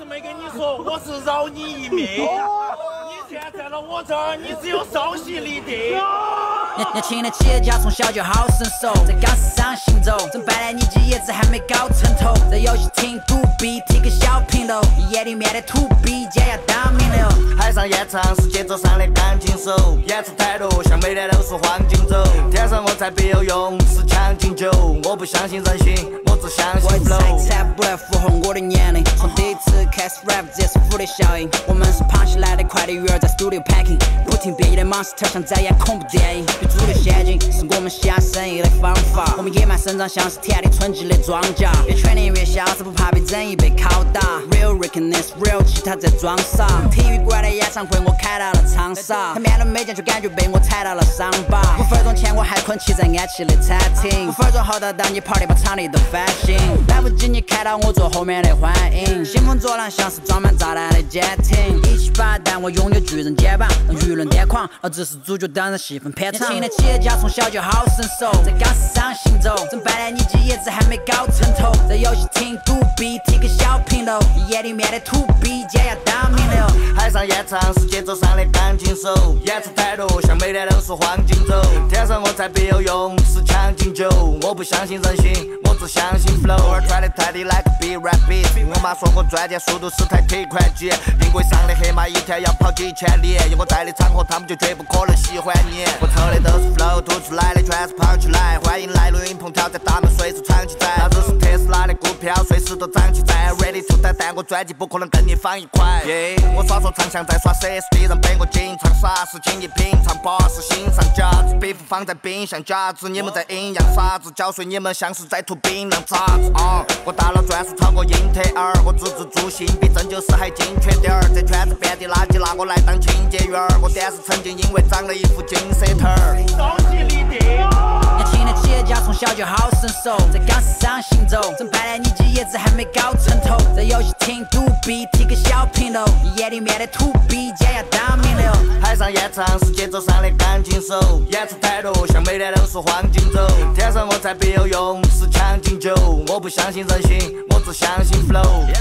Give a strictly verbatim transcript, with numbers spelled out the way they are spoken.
子没跟你说，我是饶你一命。你现在到我这儿，你只有稍息立定。 年轻的企业家从小就好身手，在钢丝上行走，整百来年纪叶子还没搞成头，在游戏厅赌币，提个小平头，夜里面的土逼，姐要当名流。 海上演唱是节奏上的钢琴手，演出态度像每天都是黄金周。天生我材必有用，是强劲酒，我不相信人性，我只相信 flow。 我一猜不来符合我的年龄，从第一次开始 rap 这是蝴蝶效应，我们是胖起来的快递员在 studio packing， 不停变异的 monster 像在演恐怖电影。别注的陷阱是我们下生意的方法，我们野蛮生长像是田里春季的庄稼，越全年越小是不怕被正义被拷打。Real Rickness Real 其他在装傻，体育馆的演唱会我开到了长沙，他面都没见就感觉被我踩到了伤疤。五分钟前我还困骑在安琪的餐厅，五分钟后到当你 party 把场地都翻新，来不及你看到我坐后面的欢迎，兴风作浪像是装满炸弹的舰艇，一起把但我拥有巨人肩膀，让舆论癫狂，而只是主角当然戏份片场。年轻的企业家从小就好身手，在钢丝上行走，整百来年纪叶子还没搞成头，在游戏厅赌币，提个小平头，夜里面的土逼，姐要当名流。 海上演唱是节奏上的钢琴手，演出态度像每天都是黄金周。天生我材必有用，是强劲酒，我不相信人性，我只相信 flow。偶尔穿的太低 like a beat rap beat， 我妈说我赚钱速度是台提款机，冰柜上的黑马一天要跑几千里，有我在的场合他们就绝不可能喜欢你。我抽的都是 flow， 吐出来的全是胖起来，欢迎来录音棚挑战，他们随时唱起在。老子是特斯拉的股票，随时都涨起在 ，ready to die， 但我专辑不可能跟你放一块。Yeah， 我耍说唱像在耍 C S D， 让被我经常啥事情一品尝，把是欣赏价值，皮肤放在冰箱夹子，你们在阴阳啥子，搅碎你们像是在涂槟榔渣子。啊、uh, 我大脑转速超过英特尔，我字字诛心比针灸师还精确点儿，这圈子遍地垃圾，拿我来当清洁员儿。我电视曾经因为长了一副金色头儿。 稍息立定。 年轻的企业家从小就好身手，在钢丝上行走，整百来年纪叶子还没搞成头，在游戏厅赌币，提个小平头，夜里面的土逼，姐要当名流。 海上演唱是节奏上的钢琴手，演出态度像每天都是黄金周。天生我材必有用，是强劲酒，我不相信人性，我只相信 flow。